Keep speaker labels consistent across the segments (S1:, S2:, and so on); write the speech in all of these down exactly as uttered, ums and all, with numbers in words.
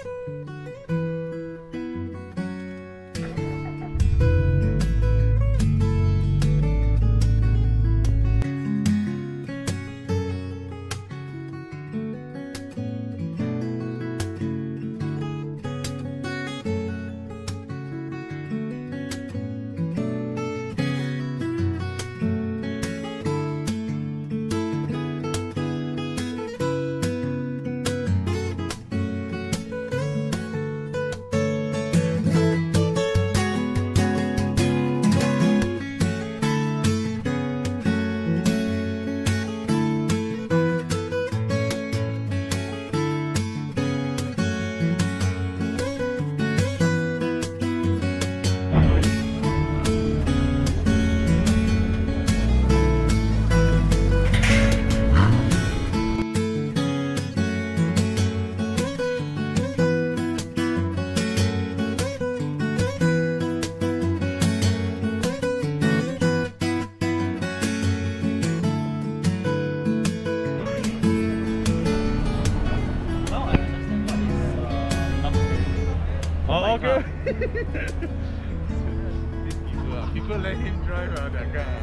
S1: People let him drive uh, that guy.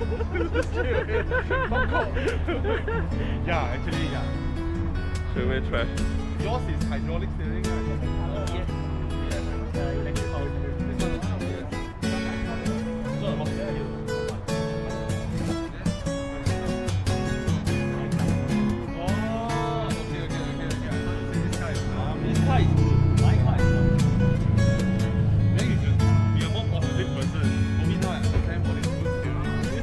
S1: Yeah, actually, yeah.
S2: So we try.
S1: Yours is hydraulic steering, right?
S3: Yes. Yes. Uh, electric power. This one. Yes. So, what are you?
S1: Oh, okay, okay, okay, okay. This guy is
S3: Um, this car is good. My car is not.
S1: Then you should be a more positive person. For me now, I understand what is good steering.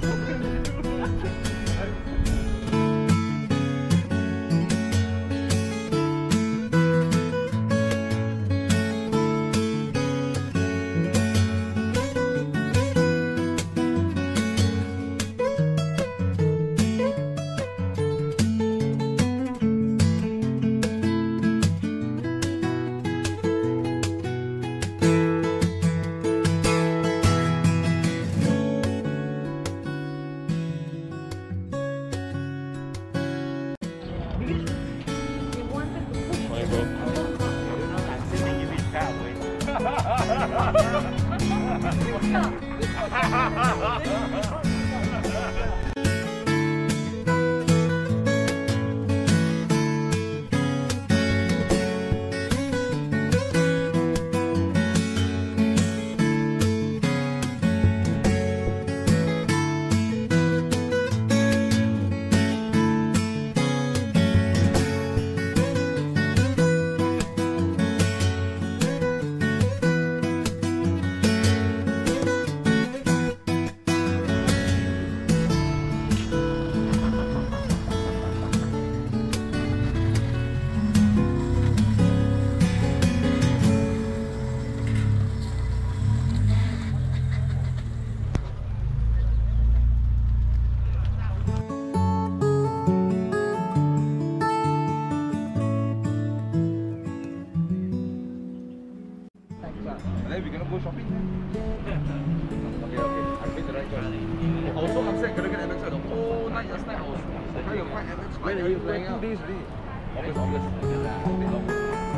S1: Then we're gonna go shopping. Okay, okay. I made the right choice. I was so upset couldn't get M X the whole night last night. I was trying to find M X. When are you flying out? Two days already. August, August.